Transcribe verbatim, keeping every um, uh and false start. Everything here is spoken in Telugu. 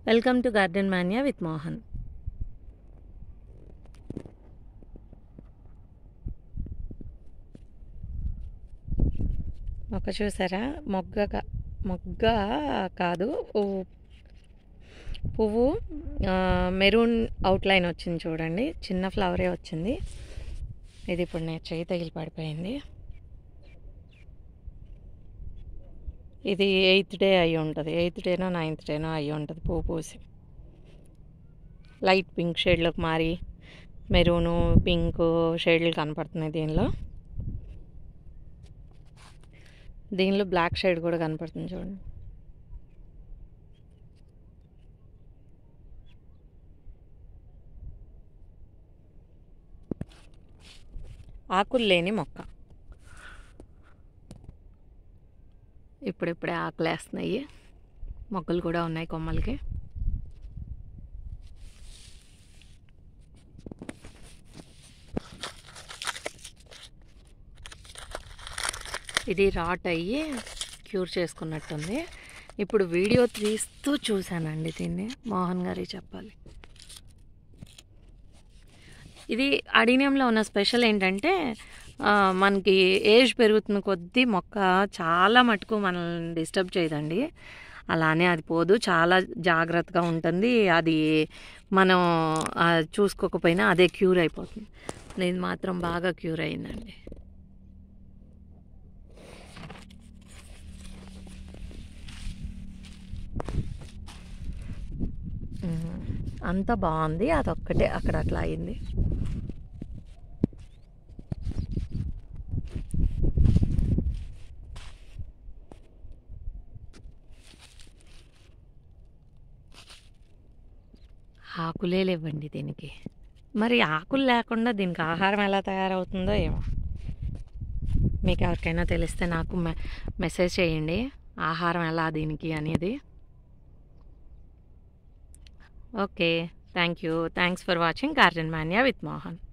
Welcome to garden Manya with Mohan. మొక్క చూసారా? మొగ్గ కా- మొగ్గ కాదు, పువ్వు పువ్వు మెరూన్ అవుట్లైన్ వచ్చింది చూడండి. చిన్న ఫ్లవరే వచ్చింది. ఇది ఇప్పుడు నేను చేయి తగిలి పడిపోయింది. ఇది ఎయిత్ డే అయ్యి ఉంటుంది. ఎయిత్ డేనో నైన్త్ డేనో అయ్యి ఉంటుంది పువ్వు పూసి. లైట్ పింక్ షేడ్లోకి మారి మెరూను పింక్ షేడ్లు కనపడుతున్నాయి దీనిలో. దీనిలో బ్లాక్ షేడ్ కూడా కనపడుతుంది చూడండి. ఆకులు లేని మొక్క. ఇప్పుడిప్పుడే ఆకులు వేస్తున్నాయి. మొక్కలు కూడా ఉన్నాయి కొమ్మలకి. ఇది రాట్ అయ్యి క్యూర్ చేసుకున్నట్టుంది. ఇప్పుడు వీడియో తీస్తూ చూశానండి దీన్ని. మోహన్ గారికి చెప్పాలి. ఇది అడీనియంలో ఉన్న స్పెషల్ ఏంటంటే మనకి ఏజ్ పెరుగుతున్న కొద్దీ మొక్క చాలా మటుకు మనల్ని డిస్టర్బ్ చేయదండి. అలానే అది పోదు, చాలా జాగ్రత్తగా ఉంటుంది. అది మనం చూసుకోకపోయినా అదే క్యూర్ అయిపోతుంది. నేను మాత్రం బాగా క్యూర్ అయిందండి. అంత బాగుంది, అదొక్కటే అక్కడ అట్లా అయింది. ఆకులే లేవండి దీనికి. మరి ఆకులు లేకుండా దీనికి ఆహారం ఎలా తయారవుతుందో ఏమో. మీకు ఎవరికైనా తెలిస్తే నాకు మె మెసేజ్ చేయండి, ఆహారం ఎలా దీనికి అనేది. Okay, thank you. Thanks for watching garden Manya with Mohan.